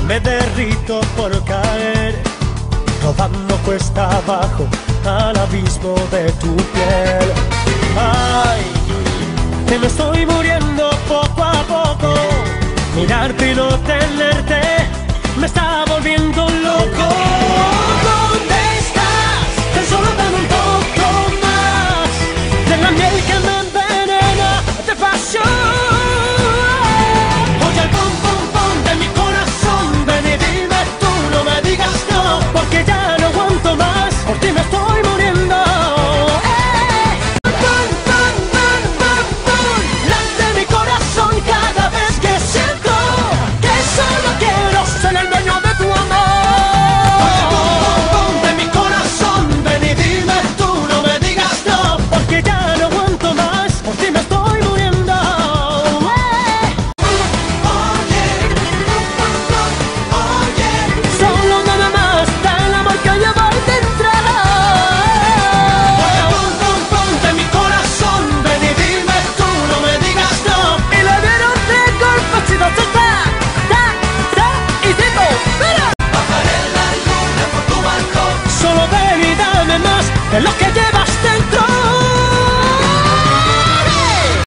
Me derrito por caer, rodando cuesta abajo al abismo de tu piel. Ay, que me estoy muriendo poco a poco. Mirarte y no tenerte me está volviendo loco.